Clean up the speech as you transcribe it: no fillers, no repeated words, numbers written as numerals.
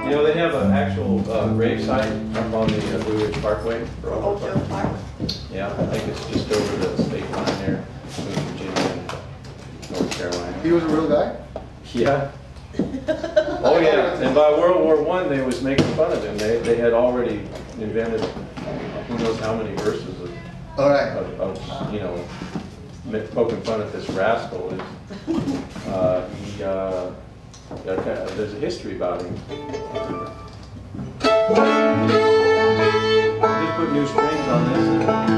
You know, they have an actual grave site up on the Blue Ridge Parkway. For Old Joe Park. Yeah, I think it's just over the state line there between Virginia and North Carolina. He was a real guy? Yeah. Oh yeah, and by World War I they was making fun of him. They had already invented who knows how many verses of, All right. of you know, poking fun at this rascal. There's a history about him. Just put new strings on this.